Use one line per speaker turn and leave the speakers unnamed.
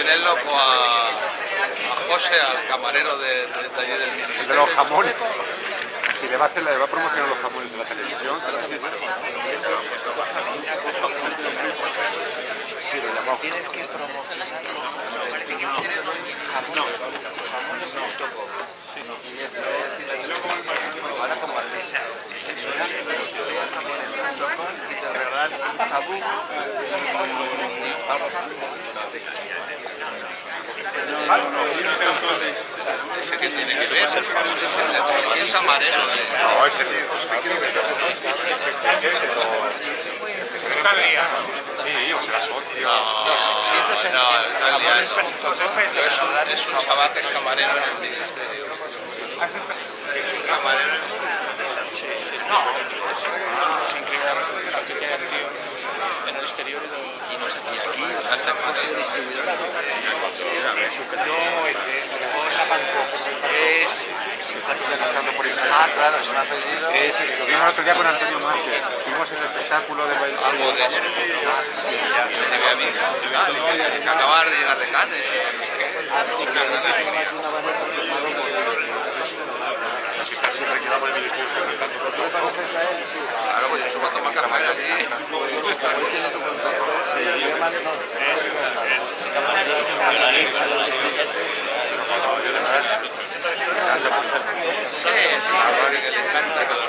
tiene el loco a José, al camarero del taller del ministerio.
De los jamones. Si le va a promocionar los jamones de la televisión. Sí, lo llamamos.
Tienes que promocionar ahora como artista. Y te regalan un tabú.
Ese que tiene que ver, el famoso el camarero.
No, ese tío. Se está liando. Sí, o será socio.
No,
sientes en
es un chaval que es camarero en el ministerio. Camarero.
Es increíble la gente que hay aquí en el exterior y no se puede aquí.
Claro, se me ha pedido.
Lo vimos el otro día con Antonio Manches. Vimos el espectáculo de baile.
Algo de eso. Me llevé a mi hija. Que acababa de llegar de Cannes.
Siempre quedamos en el discurso.
Claro, pues yo suelo tomar café así. Sí, que le encanta.